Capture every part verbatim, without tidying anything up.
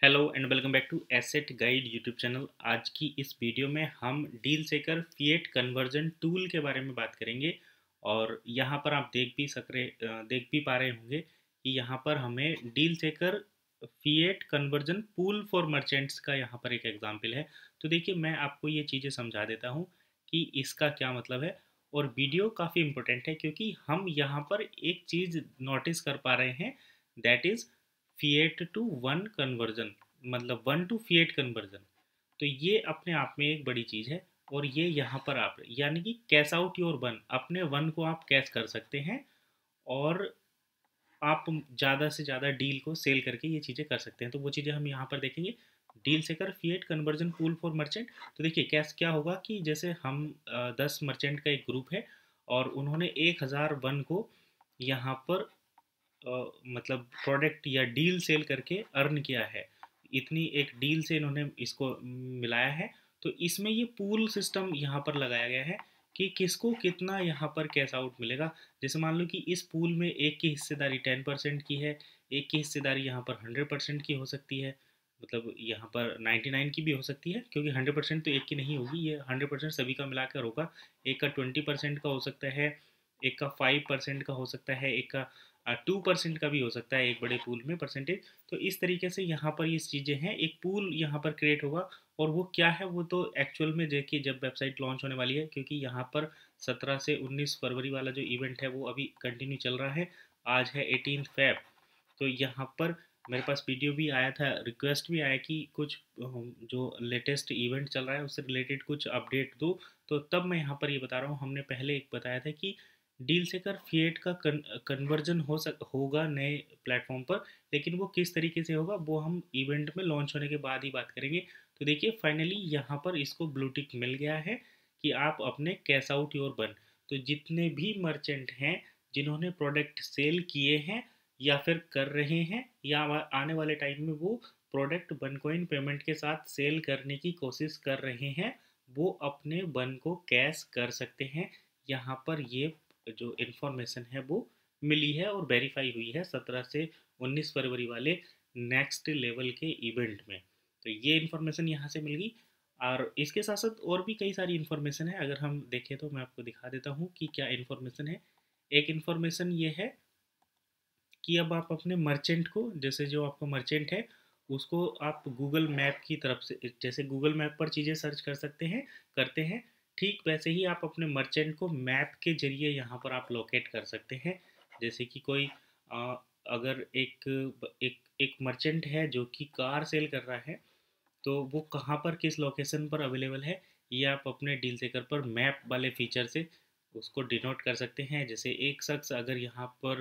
Hello and welcome back to Asset Guide YouTube channel. आज की इस वीडियो में हम deal secure fiat conversion tool के बारे में बात करेंगे। और यहाँ पर आप देख भी सक रहे अ, देख भी पा रहे होंगे कि यहाँ पर हमें deal secure fiat conversion pool for merchants का यहाँ पर एक एग्जाम्पल है। तो देखिए, मैं आपको ये चीज़ें समझा देता हूँ कि इसका क्या मतलब है। और वीडियो काफ़ी इम्पोर्टेंट है क्योंकि हम यहाँ पर एक चीज़ नोटिस कर पा रहे हैं, that is fiat to one conversion, मतलब वन टू फिएट कन्वर्जन। तो ये अपने आप में एक बड़ी चीज़ है। और ये यहाँ पर आप यानी कि कैश आउट योर वन, अपने वन को आप कैश कर सकते हैं और आप ज़्यादा से ज़्यादा डील को सेल करके ये चीज़ें कर सकते हैं। तो वो चीज़ें हम यहाँ पर देखेंगे। Deal secure fiat conversion pool for merchant. तो देखिए कैश क्या होगा कि जैसे हम अ, दस मर्चेंट का एक ग्रुप है और उन्होंने एक हज़ार वन को यहाँ पर अ, मतलब प्रोडक्ट या डील सेल करके अर्न किया है। इतनी एक डील से इन्होंने इसको मिलाया है। तो इसमें ये पूल सिस्टम यहाँ पर लगाया गया है कि किसको कितना यहाँ पर कैश आउट मिलेगा। जैसे मान लो कि इस पूल में एक की हिस्सेदारी टेन परसेंट की है, एक की हिस्सेदारी यहाँ पर हंड्रेड परसेंट की हो सकती है, मतलब यहाँ पर नाइन्टी नाइन की भी हो सकती है क्योंकि हंड्रेड परसेंट तो एक की नहीं होगी, ये हंड्रेड परसेंट सभी का मिलाकर होगा। एक का ट्वेंटी परसेंट का हो सकता है, एक का फाइव परसेंट का हो सकता है, एक का टू परसेंट का भी हो सकता है एक बड़े पूल में परसेंटेज। तो इस तरीके से यहाँ पर ये चीज़ें हैं, एक पूल यहाँ पर क्रिएट होगा। और वो क्या है वो तो एक्चुअल में देखिए जब वेबसाइट लॉन्च होने वाली है, क्योंकि यहाँ पर सत्रह से उन्नीस फरवरी वाला जो इवेंट है वो अभी कंटिन्यू चल रहा है। आज है एटीन फेब। तो यहाँ पर मेरे पास वीडियो भी आया था, रिक्वेस्ट भी आया कि कुछ अम, जो लेटेस्ट इवेंट चल रहा है उससे रिलेटेड कुछ अपडेट दो। तो तब मैं यहाँ पर ये बता रहा हूँ। हमने पहले एक बताया था कि डील से कर फिएट का कन, कन्वर्जन हो सक होगा नए प्लेटफॉर्म पर, लेकिन वो किस तरीके से होगा वो हम इवेंट में लॉन्च होने के बाद ही बात करेंगे। तो देखिए फाइनली यहाँ पर इसको ब्लू टिक मिल गया है कि आप अपने कैश आउट योर बन। तो जितने भी मर्चेंट हैं जिन्होंने प्रोडक्ट सेल किए हैं या फिर कर रहे हैं या आने वाले टाइम में वो प्रोडक्ट बनकॉइन पेमेंट के साथ सेल करने की कोशिश कर रहे हैं, वो अपने बन को कैश कर सकते हैं। यहाँ पर ये जो इन्फॉर्मेशन है वो मिली है और वेरीफाई हुई है सत्रह से उन्नीस फरवरी वाले नेक्स्ट लेवल के इवेंट में। तो ये इन्फॉर्मेशन यहाँ से मिल गई। और इसके साथ साथ और भी कई सारी इन्फॉर्मेशन है, अगर हम देखें तो मैं आपको दिखा देता हूँ कि क्या इन्फॉर्मेशन है। एक इन्फॉर्मेशन ये है कि अब आप अपने मर्चेंट को, जैसे जो आपका मर्चेंट है उसको आप गूगल मैप की तरफ से, जैसे गूगल मैप पर चीज़ें सर्च कर सकते हैं करते हैं, ठीक वैसे ही आप अपने मर्चेंट को मैप के जरिए यहाँ पर आप लोकेट कर सकते हैं। जैसे कि कोई अ, अगर एक एक एक मर्चेंट है जो कि कार सेल कर रहा है, तो वो कहाँ पर किस लोकेशन पर अवेलेबल है ये आप अपने डील सेकर पर मैप वाले फीचर से उसको डिनोट कर सकते हैं। जैसे एक शख्स अगर यहाँ पर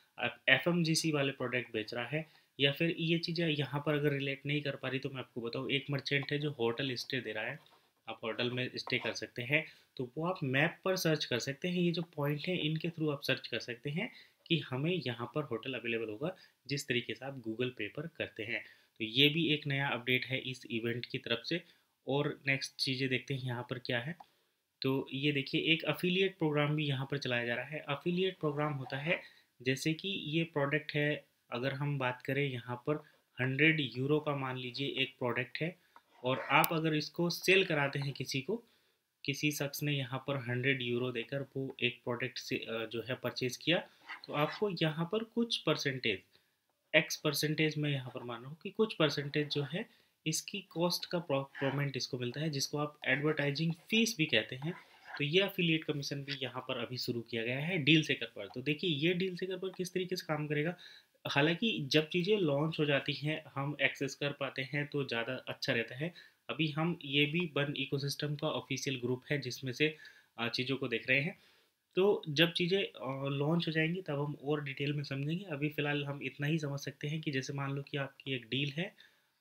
एफ एम जी सी वाले प्रोडक्ट बेच रहा है या फिर ये चीज़ें यहाँ पर अगर रिलेट नहीं कर पा रही, तो मैं आपको बताऊँ, एक मर्चेंट है जो होटल स्टे दे रहा है, आप होटल में स्टे कर सकते हैं। तो वो आप मैप पर सर्च कर सकते हैं, ये जो पॉइंट है इनके थ्रू आप सर्च कर सकते हैं कि हमें यहाँ पर होटल अवेलेबल होगा, जिस तरीके से आप गूगल पे पर करते हैं। तो ये भी एक नया अपडेट है इस इवेंट की तरफ से। और नेक्स्ट चीज़ें देखते हैं यहाँ पर क्या है। तो ये देखिए एक अफिलिएट प्रोग्राम भी यहाँ पर चलाया जा रहा है। अफिलिएट प्रोग्राम होता है जैसे कि ये प्रोडक्ट है, अगर हम बात करें यहाँ पर हंड्रेड यूरो का मान लीजिए एक प्रोडक्ट है, और आप अगर इसको सेल कराते हैं किसी को, किसी शख्स ने यहाँ पर हंड्रेड यूरो देकर वो एक प्रोडक्ट से अ, जो है परचेज़ किया, तो आपको यहाँ पर कुछ परसेंटेज, एक्स परसेंटेज में यहाँ पर मान रहा हूँ कि कुछ परसेंटेज जो है इसकी कॉस्ट का प्रोमेंट इसको मिलता है, जिसको आप एडवर्टाइजिंग फीस भी कहते हैं। तो ये अफिलिएट कमीशन भी यहाँ पर अभी शुरू किया गया है डील सेकर पर। तो देखिए ये डील सेकर पर किस तरीके से काम करेगा। हालांकि जब चीज़ें लॉन्च हो जाती हैं हम एक्सेस कर पाते हैं तो ज़्यादा अच्छा रहता है। अभी हम ये भी बन इकोसिस्टम का ऑफिशियल ग्रुप है जिसमें से अ, चीज़ों को देख रहे हैं। तो जब चीज़ें लॉन्च हो जाएंगी तब हम और डिटेल में समझेंगे। अभी फ़िलहाल हम इतना ही समझ सकते हैं कि जैसे मान लो कि आपकी एक डील है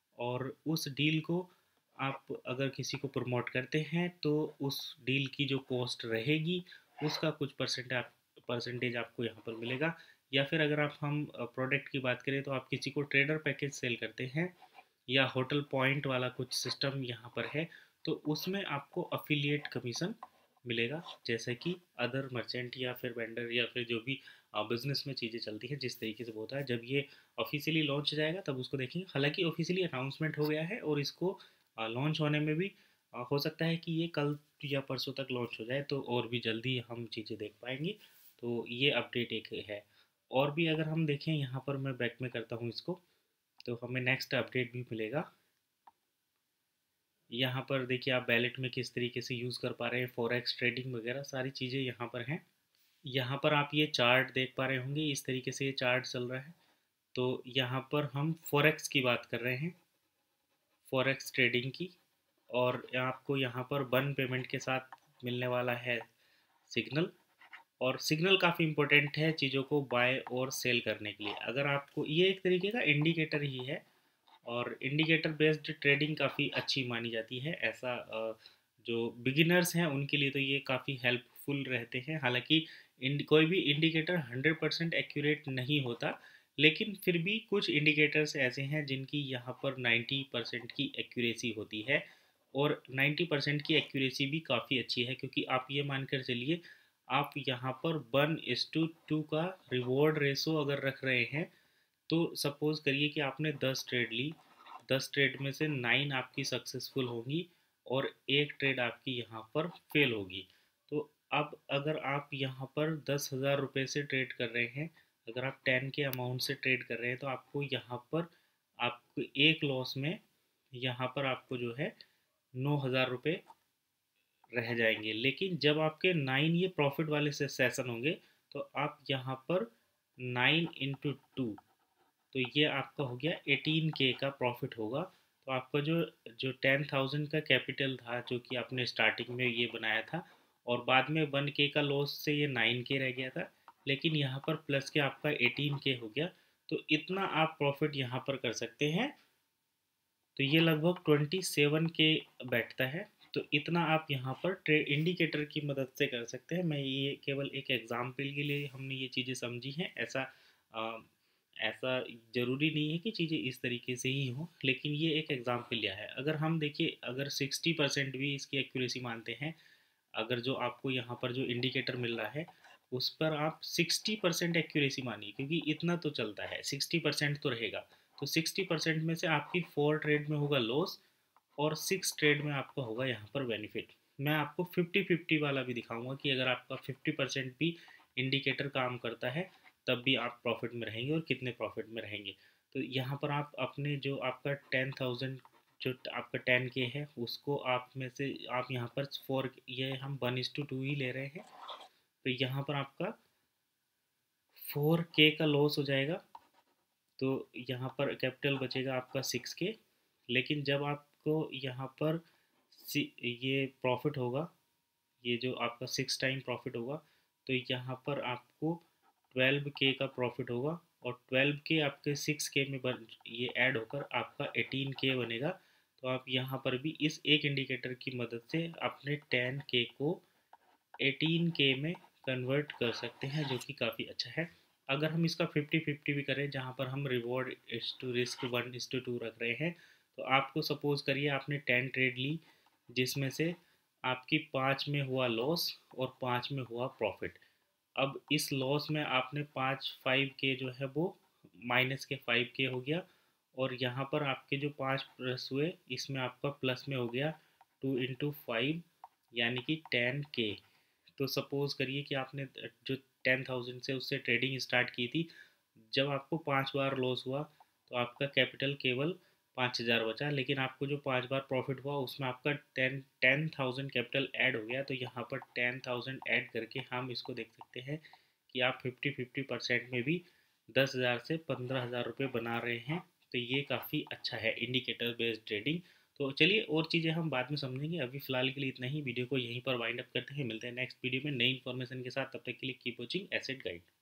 और उस डील को आप अगर किसी को प्रमोट करते हैं तो उस डील की जो कॉस्ट रहेगी उसका कुछ परसेंट आप परसेंटेज आपको यहाँ पर मिलेगा। या फिर अगर आप हम प्रोडक्ट की बात करें तो आप किसी को ट्रेडर पैकेज सेल करते हैं या होटल पॉइंट वाला कुछ सिस्टम यहाँ पर है, तो उसमें आपको अफिलिएट कमीशन मिलेगा, जैसे कि अदर मर्चेंट या फिर वेंडर या फिर जो भी बिजनेस में चीज़ें चलती हैं जिस तरीके से होता है। जब ये ऑफिशियली लॉन्च जाएगा तब उसको देखेंगे। हालांकि ऑफिशियली अनाउंसमेंट हो गया है और इसको लॉन्च होने में भी अ, हो सकता है कि ये कल या परसों तक लॉन्च हो जाए, तो और भी जल्दी हम चीज़ें देख पाएंगे। तो ये अपडेट एक है। और भी अगर हम देखें, यहाँ पर मैं बैक में करता हूँ इसको, तो हमें नेक्स्ट अपडेट भी मिलेगा। यहाँ पर देखिए आप बैलेट में किस तरीके से यूज़ कर पा रहे हैं, फॉरेक्स ट्रेडिंग वगैरह सारी चीज़ें यहाँ पर हैं। यहाँ पर आप ये चार्ट देख पा रहे होंगे, इस तरीके से ये चार्ट चल रहा है। तो यहाँ पर हम फॉरेक्स की बात कर रहे हैं, फॉरेक्स ट्रेडिंग की। और आपको यहाँ पर वन पेमेंट के साथ मिलने वाला है सिग्नल। और सिग्नल काफ़ी इंपॉर्टेंट है चीज़ों को बाय और सेल करने के लिए। अगर आपको ये एक तरीके का इंडिकेटर ही है, और इंडिकेटर बेस्ड ट्रेडिंग काफ़ी अच्छी मानी जाती है। ऐसा अ, जो बिगिनर्स हैं उनके लिए तो ये काफ़ी हेल्पफुल रहते हैं। हालांकि इंड कोई भी इंडिकेटर हंड्रेड परसेंट एक्यूरेट नहीं होता, लेकिन फिर भी कुछ इंडिकेटर्स ऐसे हैं जिनकी यहाँ पर नाइन्टी परसेंट की एक्यूरेसी होती है। और नाइन्टी परसेंट की एक्यूरेसी भी काफ़ी अच्छी है, क्योंकि आप ये मानकर चलिए, आप यहाँ पर वन इस टू टू का रिवॉर्ड रेशो अगर रख रहे हैं, तो सपोज़ करिए कि आपने दस ट्रेड ली, दस ट्रेड में से नाइन आपकी सक्सेसफुल होंगी और एक ट्रेड आपकी यहाँ पर फेल होगी। तो अब अगर आप यहाँ पर दस हज़ार रुपये से ट्रेड कर रहे हैं, अगर आप टेन के अमाउंट से ट्रेड कर रहे हैं, तो आपको यहाँ पर आपको एक लॉस में यहाँ पर आपको जो है नौ हज़ार रुपये रह जाएंगे। लेकिन जब आपके नाइन ये प्रॉफिट वाले से सेशन होंगे, तो आप यहाँ पर नाइन इंटू टू, तो ये आपका हो गया एटीन के का प्रॉफिट होगा। तो आपका जो जो टेन थाउजेंड का कैपिटल था जो कि आपने स्टार्टिंग में ये बनाया था, और बाद में वन के का लॉस से ये नाइन के रह गया था, लेकिन यहाँ पर प्लस के आपका एटीन के हो गया। तो इतना आप प्रॉफिट यहाँ पर कर सकते हैं। तो ये लगभग ट्वेंटी सेवन के बैठता है। तो इतना आप यहाँ पर ट्रेड इंडिकेटर की मदद से कर सकते हैं। मैं ये केवल एक एग्जाम्पल के लिए हमने ये चीज़ें समझी हैं। ऐसा आ, ऐसा ज़रूरी नहीं है कि चीज़ें इस तरीके से ही हों, लेकिन ये एक एग्जाम्पल लिया है। अगर हम देखिए, अगर सिक्सटी परसेंट भी इसकी एक्यूरेसी मानते हैं, अगर जो आपको यहाँ पर जो इंडिकेटर मिल रहा है उस पर आप सिक्सटी परसेंट एक्यूरेसी मानिए, क्योंकि इतना तो चलता है, सिक्सटी परसेंट तो रहेगा। तो सिक्सटी परसेंट में से आपकी फोर ट्रेड में होगा लॉस और सिक्स ट्रेड में आपका होगा यहाँ पर बेनिफिट। मैं आपको फिफ्टी फिफ्टी वाला भी दिखाऊंगा कि अगर आपका फिफ्टी परसेंट भी इंडिकेटर काम करता है तब भी आप प्रॉफिट में रहेंगे और कितने प्रॉफिट में रहेंगे। तो यहाँ पर आप अपने जो आपका टेन थाउजेंड जो आपका टेन के है उसको आप में से आप यहाँ पर फोर, ये हम वन इस टू टू ही ले रहे हैं, तो यहाँ पर आपका फोर के का लॉस हो जाएगा। तो यहाँ पर कैपिटल बचेगा आपका सिक्स के। लेकिन जब आपको यहाँ पर ये प्रॉफिट होगा, ये जो आपका सिक्स टाइम प्रॉफिट होगा, तो यहाँ पर आपको ट्वेल्व के का प्रॉफिट होगा। और ट्वेल्व के आपके सिक्स के में बन ये ऐड होकर आपका एटीन के बनेगा। तो आप यहाँ पर भी इस एक इंडिकेटर की मदद से अपने टेन के को एटीन के में कन्वर्ट कर सकते हैं, जो कि काफ़ी अच्छा है। अगर हम इसका फिफ्टी फिफ्टी भी करें, जहाँ पर हम reward is to risk one is to two रख रहे हैं, तो आपको सपोज़ करिए आपने टेन ट्रेड ली, जिसमें से आपकी पाँच में हुआ लॉस और पाँच में हुआ प्रॉफिट। अब इस लॉस में आपने पाँच फाइव के जो है वो माइनस के फाइव के हो गया, और यहाँ पर आपके जो पाँच प्लस हुए इसमें आपका प्लस में हो गया टू इंटू फाइव, यानी कि टेन के। तो सपोज़ करिए कि आपने जो टेन थाउजेंड से उससे ट्रेडिंग स्टार्ट की थी, जब आपको पाँच बार लॉस हुआ तो आपका कैपिटल केवल पाँच हज़ार बचा, लेकिन आपको जो पाँच बार प्रॉफिट हुआ उसमें आपका ten ten thousand capital add हो गया। तो यहाँ पर टेन थाउजेंड ऐड करके हम इसको देख सकते हैं कि आप फिफ्टी फिफ्टी परसेंट में भी दस हज़ार से पंद्रह हज़ार रुपये बना रहे हैं। तो ये काफ़ी अच्छा है इंडिकेटर बेस्ड ट्रेडिंग। तो चलिए और चीज़ें हम बाद में समझेंगे, अभी फ़िलहाल के लिए इतना ही। वीडियो को यहीं पर वाइंड अप करते हैं, मिलते हैं नेक्स्ट वीडियो में नई इन्फॉर्मेशन के साथ। तब तक के लिए कीप वॉचिंग एसेट गाइड।